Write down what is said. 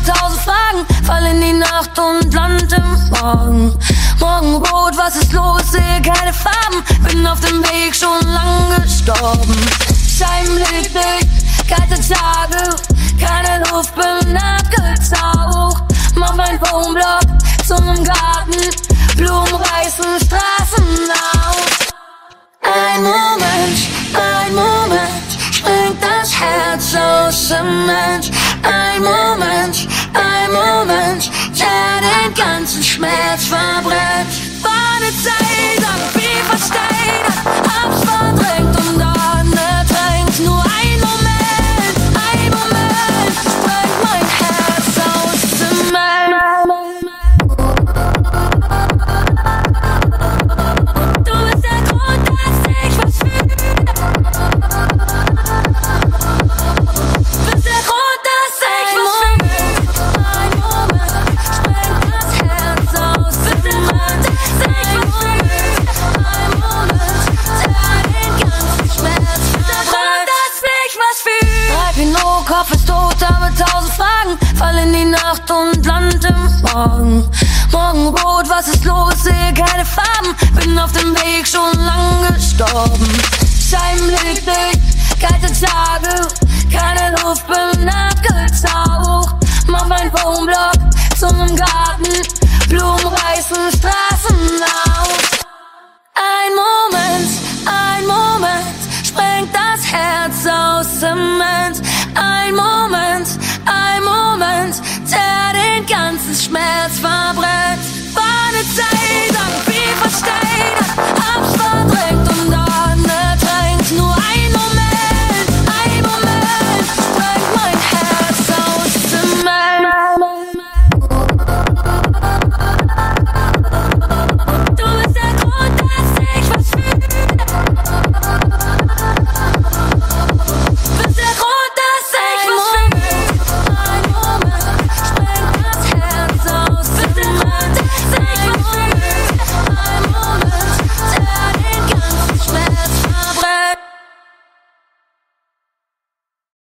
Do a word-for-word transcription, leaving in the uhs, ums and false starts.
tausend Fragen fall in die Nacht und land im Morgen. Morgenrot, was ist los? Sehe keine Farben, bin auf dem Weg schon lang gestorben. Scheinblick nicht, kalte Tage, keine Luft, bin abgetaucht. Mach mein Wohnblock zum Garten, Blumen reißen Straßen auf. Ein Moment, ein Moment, springt das Herz aus dem Mensch. Ein Moment, ein Moment, der den ganzen Schmerz verbrennt. War eine Zeit lang wie versteinert, hab's verdrängt und dann ertränkt. Nur ein Moment, ein Moment, sprengt mein Herz aus dem Mensch. Du bist der Grund, dass ich was fühle. Du bist der Grund, dass ich was fühle. Ein Moment, sprengt das Herz aus dem Mensch. Ich was fühle. Ein Moment, der den ganzen Schmerz verbrennt. Dass ich was fühle. Drei Pinot, Kopf ist tot, habe tausend Fragen, fall in die Nacht und land im Morgen. Morgenrot, was ist los? Sehe keine Farben, bin auf dem Weg schon lang gestorben. Scheinblick nicht, kalte Tage, keine Luft, bin abgetaucht. Mach mein Wohnblock zum Garten, Blumen reißen Straßen auf. Ein Moment, ein Moment, sprengt das Herz aus dem Mensch. Ein Moment, ein Moment, der den ganzen Schmerz verbrennt.